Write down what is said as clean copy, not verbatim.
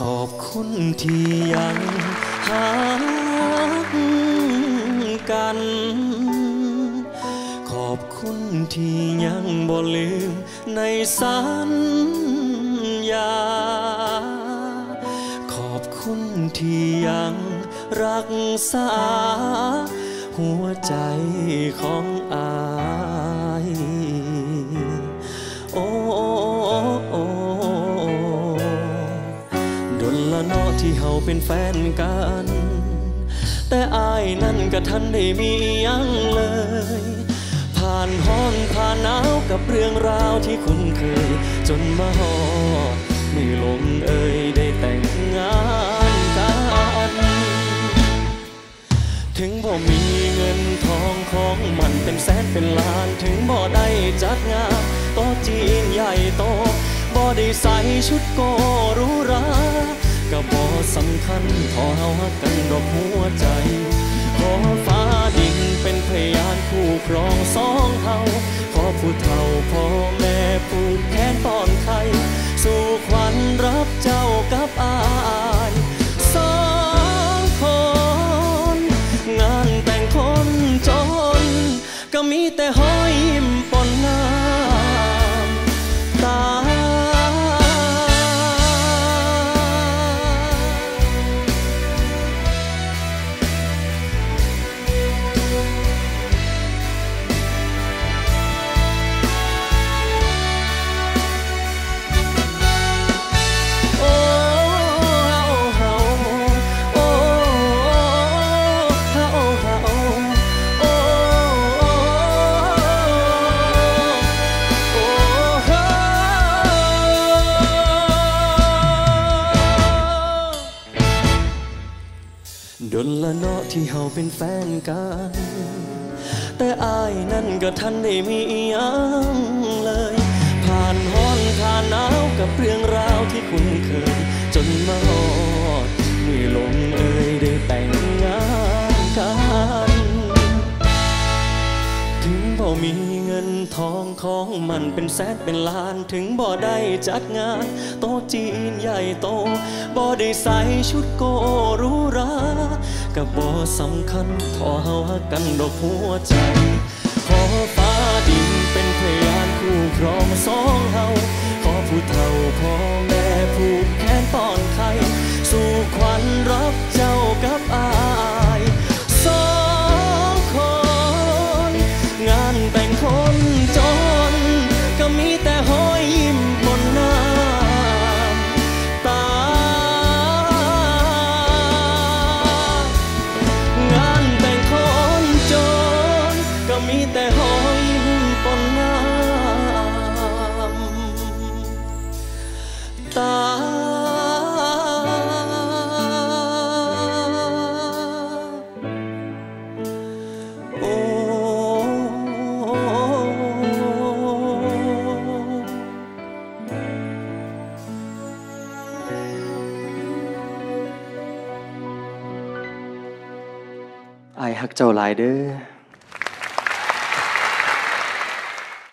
อบคุณที่ยังหากันขอบคุณที่ยังบ่ลืมในสัญญาขอบคุณที่ยังรักษาหัวใจของอายโอ้ดนละเนาะที่เฮาเป็นแฟนกันแต่อายนั่นก็ทันได้มียังเลยผ่านฮ้อนผ่านหนาวกับเรื่องราวที่คุ้นเคยจนมาฮอดมือลงเอ่ยได้แต่งงานกันถึงบ่มีเงินทองของมันเป็นแสนเป็นล้านถึงบ่ได้จัดงานโต๊ะจีนใหญ่โตบ่ได้ใส่ชุดโกหรูหราก็บ่สำคัญพอเฮาฮักกันดอกหัวใจขอฟ้าดินเป็นพยานคู่ครองสองเฮาขอผู้เฒ่าพ่อแม่ผูกแขนป้อนไข่สู่ขวัญรับเจ้ากับอายสองคนงานแต่งคนจนก็มีแต่หอยยิ้มปนน้ำตาดนละเนาะที่เฮาเป็นแฟนกันแต่อายนั่นก็ทันได้มียังเลยผ่านฮ้อนผ่านหนาวกับเรื่องราวที่คุ้นเคยจนมาฮอดมือลงเอ่ยได้แต่งงานกันถึงบ่มีเงินทองของมันเป็นแสนเป็นล้านถึงบ่ได้จัดงานโต๊ะจีนใหญ่โตบ่ได้ใส่ชุดโกหรูหราก็บ่สำคัญพอเฮาฮักกันดอกหัวใจขอฟ้าดินเป็นพยานคู่ครองสองเฮาขอผู้เฒ่าพ่อแม่ผูกแขนป้อนไข่สู่ขวัญรับเจ้ากับอายสองคนงานแต่งคนจนก็มีแต่หอยยิ้มบนน้ำตางานแต่งคนจนก็มีแต่หอยยิ้มบนน้ำตาอ้ายฮักเจ้าหลายเด้อ